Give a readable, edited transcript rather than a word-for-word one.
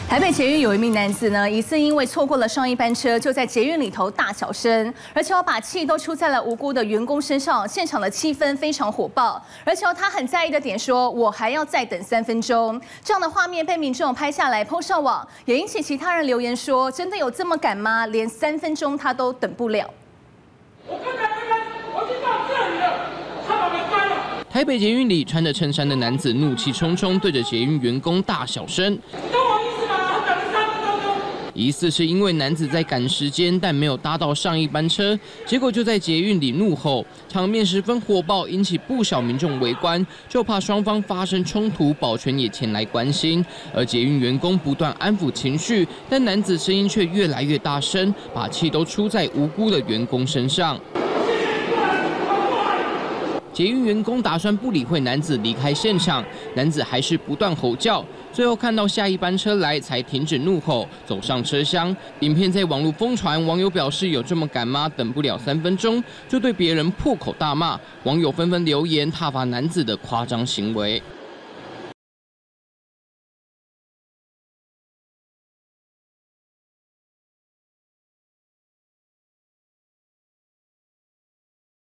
台北捷运有一名男子呢，疑似因为错过了上一班车，就在捷运里头大小声，而且把气都出在了无辜的员工身上，现场的气氛非常火爆。而且他很在意的点说，我还要再等3分钟。这样的画面被民众拍下来 PO 上网，也引起其他人留言说，真的有这么赶吗？连3分钟他都等不了。 我已经到这里了，他把门关了。 台北捷运里穿着衬衫的男子怒气冲冲，对着捷运员工大小声。 疑似是因为男子在赶时间，但没有搭到上一班车，结果就在捷运里怒吼，场面十分火爆，引起不少民众围观，就怕双方发生冲突，保全也前来关心。而捷运员工不断安抚情绪，但男子声音却越来越大声，把气都出在无辜的员工身上。 捷运员工打算不理会男子离开现场，男子还是不断吼叫，最后看到下一班车来才停止怒吼，走上车厢。影片在网络疯传，网友表示有这么赶吗？等不了3分钟，就对别人破口大骂，网友纷纷留言挞伐男子的夸张行为。